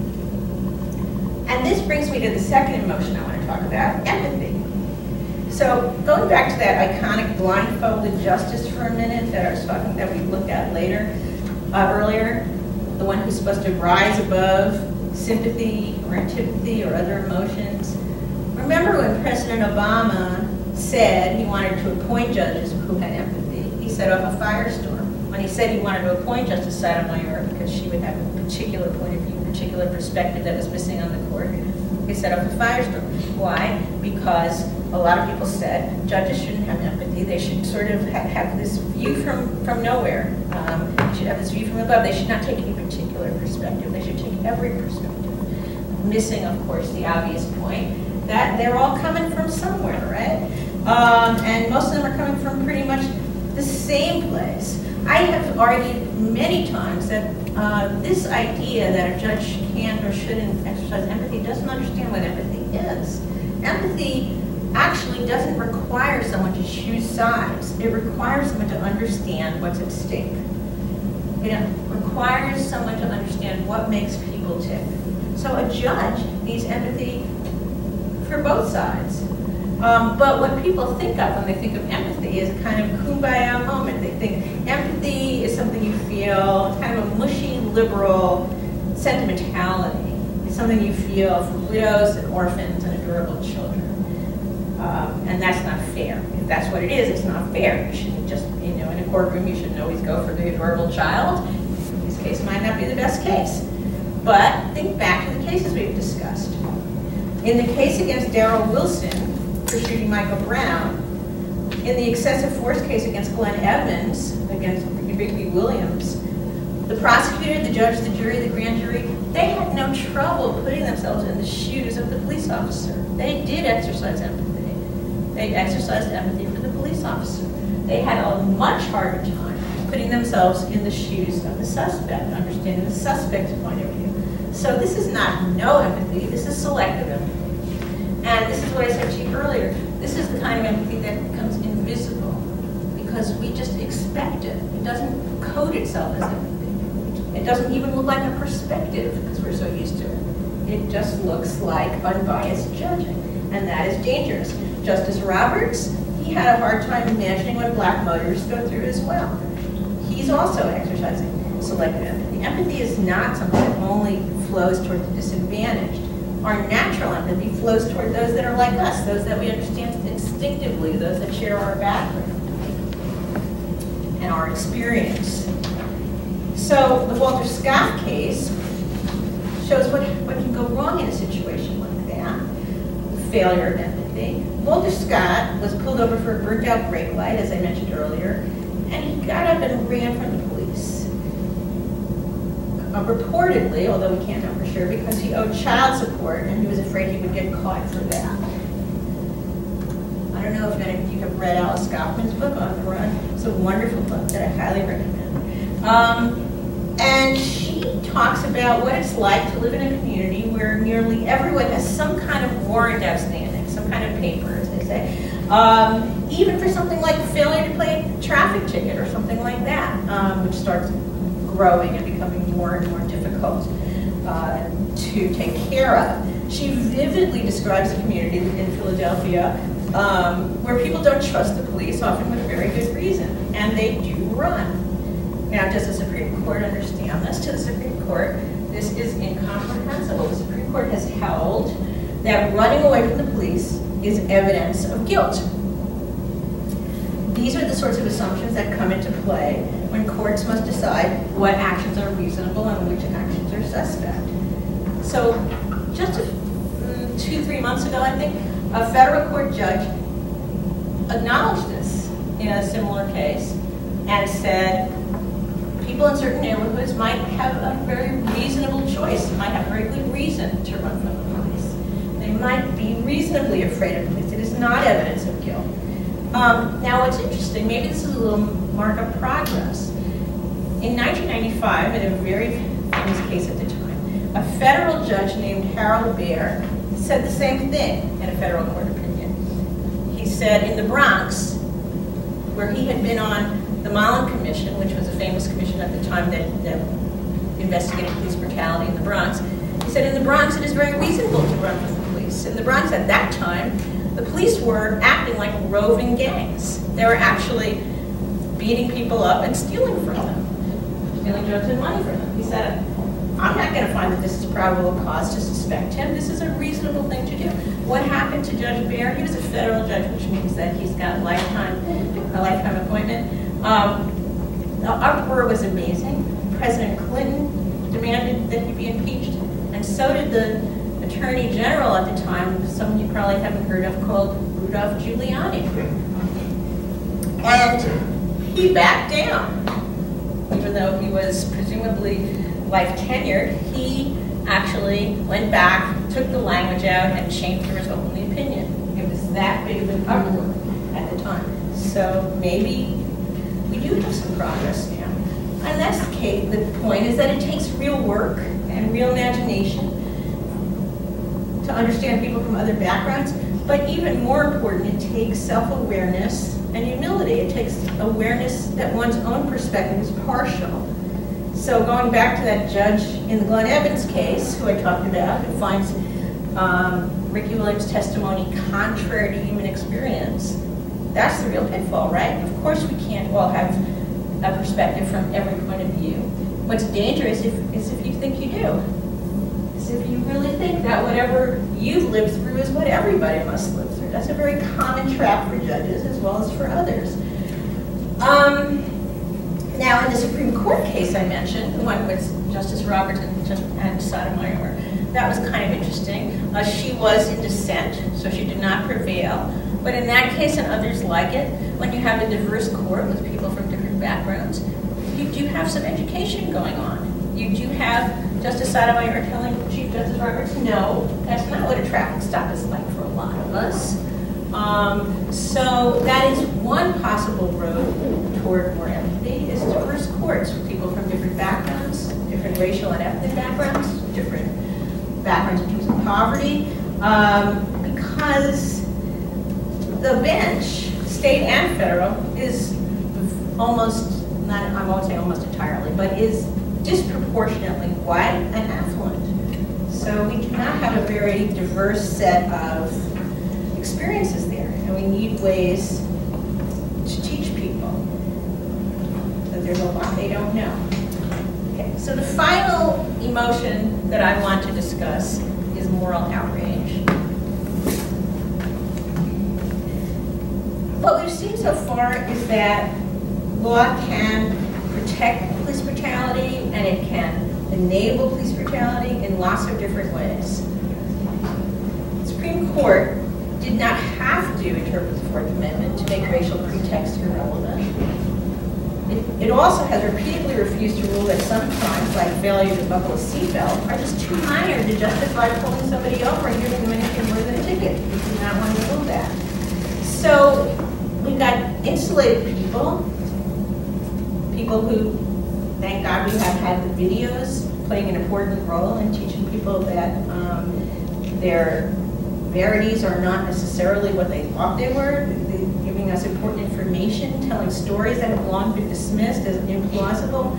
And this brings me to the second emotion I want to talk about, empathy. So going back to that iconic blindfolded justice for a minute that I was talking that we looked at earlier, the one who's supposed to rise above sympathy or antipathy or other emotions. Remember when President Obama said he wanted to appoint judges who had empathy? He set off a firestorm. When he said he wanted to appoint Justice Sotomayor because she would have a particular point of view, particular perspective that was missing on the court, he set off a firestorm. Why? Because a lot of people said judges shouldn't have empathy. They should sort of have this view from nowhere. They should have this view from above. They should not take any particular perspective. They should take every perspective. Missing, of course, the obvious point that they're all coming from somewhere, right? And most of them are coming from pretty much the same place. I have argued many times that this idea that a judge can or shouldn't exercise empathy doesn't understand what empathy is. Empathy actually doesn't require someone to choose sides. It requires someone to understand what's at stake. It requires someone to understand what makes people tick. So a judge needs empathy for both sides. But what people think of when they think of empathy is a kind of kumbaya moment. They think empathy is something you feel, kind of a mushy, liberal sentimentality. It's something you feel for widows and orphans and adorable children. And that's not fair. If that's what it is, it's not fair. You shouldn't just, in a courtroom, you shouldn't always go for the adorable child. This case might not be the best case. But think back to the cases we've discussed. In the case against Darrell Wilson, for shooting Michael Brown, in the excessive force case against Glenn Evans, against Rigby Williams, the prosecutor, the judge, the jury, the grand jury, they had no trouble putting themselves in the shoes of the police officer. They did exercise empathy. They exercised empathy for the police officer. They had a much harder time putting themselves in the shoes of the suspect, understanding the suspect's point of view. So this is not no empathy, this is selective empathy. And this is what I said to you earlier. This is the kind of empathy that becomes invisible because we just expect it. It doesn't code itself as empathy. It doesn't even look like a perspective because we're so used to it. It just looks like unbiased judging, and that is dangerous. Justice Roberts, he had a hard time imagining what black motorists go through as well. He's also exercising selective empathy. Empathy is not something that only flows toward the disadvantaged. Our natural empathy flows toward those that are like us, those that we understand instinctively, those that share our background and our experience. So the Walter Scott case shows what can go wrong in a situation like that, the failure of empathy. Walter Scott was pulled over for a burnt out brake light, as I mentioned earlier, and he got up and ran from the police. Reportedly, although we can't know for sure, because he owed child support and he was afraid he would get caught for that. I don't know if any of you have read Alice Kaufman's book on the Run. It's a wonderful book that I highly recommend. And she talks about what it's like to live in a community where nearly everyone has some kind of warrant outstanding, some kind of paper, as they say. Even for something like failure to pay a traffic ticket or something like that, which starts growing and becoming more and more difficult to take care of. She vividly describes a community in Philadelphia where people don't trust the police, often with very good reason, and they do run. Now, does the Supreme Court understand this? To the Supreme Court, this is incomprehensible. The Supreme Court has held that running away from the police is evidence of guilt. These are the sorts of assumptions that come into play when courts must decide what actions are reasonable and which actions are suspect. So just 2-3 months ago, I think, a federal court judge acknowledged this in a similar case and said people in certain neighborhoods might have a very reasonable choice, might have very good reason to run from the police. They might be reasonably afraid of police. It is not evidence of guilt. Now what's interesting, maybe this is a little mark of progress. In 1995, in a very famous case at the time, a federal judge named Harold Baer said the same thing in a federal court opinion. He said in the Bronx, where he had been on the Mullen Commission, which was a famous commission at the time that investigated police brutality in the Bronx, he said in the Bronx it is very reasonable to run from the police. In the Bronx at that time, the police were acting like roving gangs. They were actually beating people up and stealing from them, stealing drugs and money from them. He said, I'm not going to find that this is probable cause to suspect him. This is a reasonable thing to do. What happened to Judge Baer? He was a federal judge, which means that he's got a lifetime appointment. The uproar was amazing. President Clinton demanded that he be impeached, and so did the Attorney General at the time, someone you probably haven't heard of, called Rudolph Giuliani. And he backed down. Even though he was presumably life tenured, he actually went back, took the language out, and changed the result of the opinion. It was that big of an uproar at the time. So maybe we do have some progress now. And that's the case. The point is that it takes real work and real imagination to understand people from other backgrounds, but even more important, it takes self-awareness and humility. It takes awareness that one's own perspective is partial. So going back to that judge in the Glenn Evans case, who I talked about, who finds Ricky Williams' testimony contrary to human experience, that's the real pitfall, right? Of course we can't all have a perspective from every point of view. What's dangerous is if you think you do. Is if you really think that whatever you've lived through is what everybody must live through. That's a very common trap for judges as well as for others. Now, in the Supreme Court case I mentioned, the one with Justice Roberts and Sotomayor, that was kind of interesting. She was in dissent, so she did not prevail. But in that case and others like it, when you have a diverse court with people from different backgrounds, you do have some education going on. You do have Justice Sotomayor telling Chief Justice Roberts, no, that's not what a traffic stop is like for a lot of us. So that is one possible road toward more empathy, is diverse courts with people from different backgrounds, different racial and ethnic backgrounds, different backgrounds in terms of poverty, because the bench, state and federal, is almost, not, I won't say almost entirely, but is disproportionately white and affluent. So we do not have a very diverse set of experiences there, and we need ways to teach people that there's a lot they don't know. Okay, so the final emotion that I want to discuss is moral outrage. What we've seen so far is that law can protect police brutality and it can enable police brutality in lots of different ways. The Supreme Court did not have to interpret the Fourth Amendment to make racial pretext irrelevant. It also has repeatedly refused to rule that some crimes, like failure to buckle a seatbelt, are just too minor to justify pulling somebody over and giving them anything more than a ticket. We do not want to rule that. So we've got insulated people who, thank God, we have had the videos playing an important role in teaching people that their Verities are not necessarily what they thought they were. They're giving us important information, telling stories that have long been dismissed as implausible.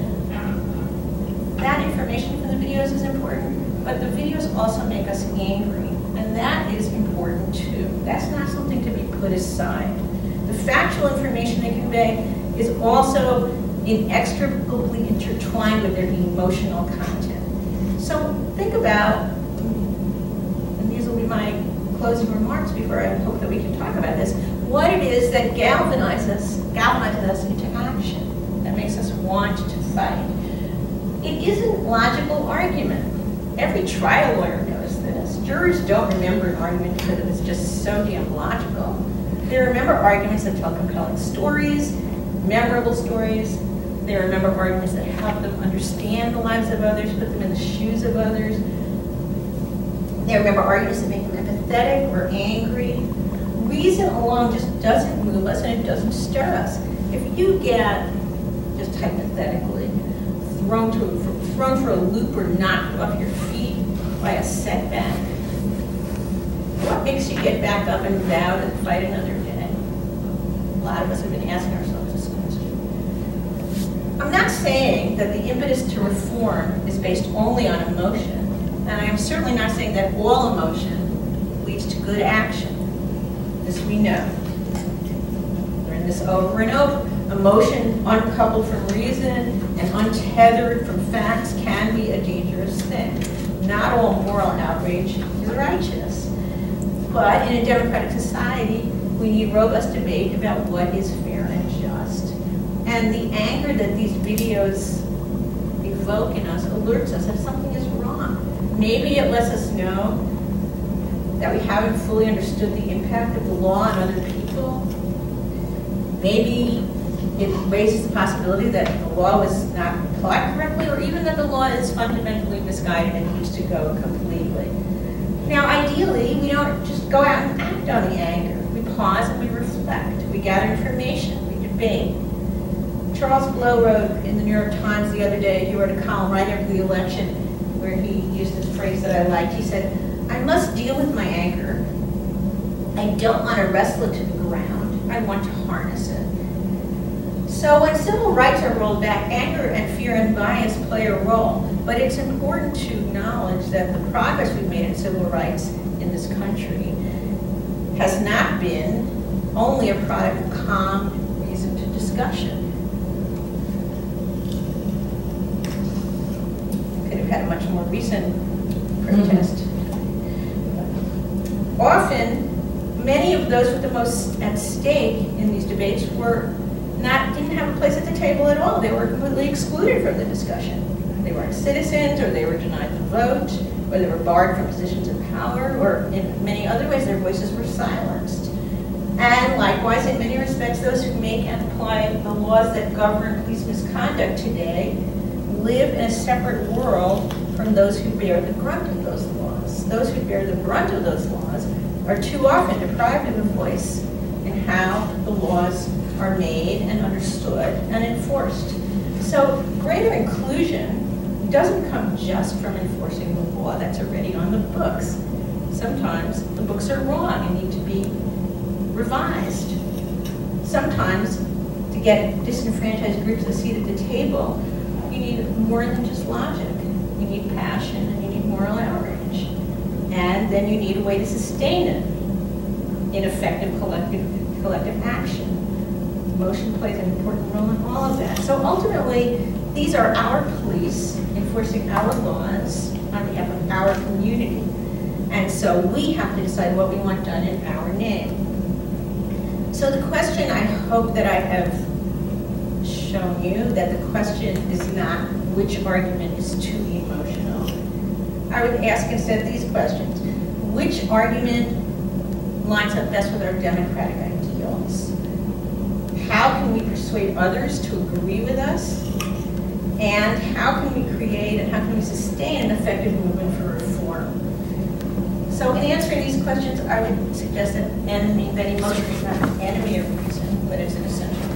That information from the videos is important, but the videos also make us angry, and that is important too. That's not something to be put aside. The factual information they convey is also inextricably intertwined with their emotional content. So think about, and these will be my closing remarks before I hope that we can talk about this, what it is that galvanizes us into action, that makes us want to fight. It isn't logical argument. Every trial lawyer knows this. Jurors don't remember an argument because it was just so damn logical. They remember arguments that tell compelling stories, memorable stories. They remember arguments that help them understand the lives of others, put them in the shoes of others. They remember arguments that make them empathetic or angry. Reason alone just doesn't move us and it doesn't stir us. If you get, just hypothetically, thrown for a loop or knocked off your feet by a setback, what makes you get back up and vow to fight another day? A lot of us have been asking ourselves this question. I'm not saying that the impetus to reform is based only on emotion, and I am certainly not saying that all emotion leads to good action. This we know. Learn this over and over. Emotion uncoupled from reason and untethered from facts can be a dangerous thing. Not all moral outrage is righteous. But in a democratic society, we need robust debate about what is fair and just. And the anger that these videos evoke in us alerts us that something is wrong. Maybe it lets us know that we haven't fully understood the impact of the law on other people. Maybe it raises the possibility that the law was not applied correctly, or even that the law is fundamentally misguided and needs to go completely. Now, ideally, we don't just go out and act on the anger. We pause and we reflect. We gather information. We debate. Charles Blow wrote in the New York Times the other day, he wrote a column right after the election where he used this phrase that I liked. He said, "I must deal with my anger. I don't want to wrestle it to the ground. I want to harness it." So when civil rights are rolled back, anger and fear and bias play a role. But it's important to acknowledge that the progress we've made in civil rights in this country has not been only a product of calm, reasoned discussion. Could have had a much more recent protest. Often, many of those with the most at stake in these debates didn't have a place at the table at all. They were completely excluded from the discussion. They weren't citizens, or they were denied the vote, or they were barred from positions of power, or in many other ways their voices were silenced. And likewise, in many respects, those who make and apply the laws that govern police misconduct today live in a separate world from those who bear the brunt of those laws. Those who bear the brunt of those laws are too often deprived of a voice in how the laws are made and understood and enforced. So greater inclusion doesn't come just from enforcing the law that's already on the books. Sometimes the books are wrong and need to be revised. Sometimes to get disenfranchised groups a seat at the table, you need more than just logic. You need passion and you need moral outrage. And then you need a way to sustain it in effective collective action. Emotion plays an important role in all of that. So ultimately, these are our police enforcing our laws on behalf of our community. And so we have to decide what we want done in our name. So the question, I hope that I have shown you, that the question is not which argument is too emotional. I would ask instead these questions. Which argument lines up best with our democratic ideals? How can we persuade others to agree with us? And how can we create and how can we sustain an effective movement for reform? So in answering these questions, I would suggest that emotion is not an enemy of reason, but it's an essential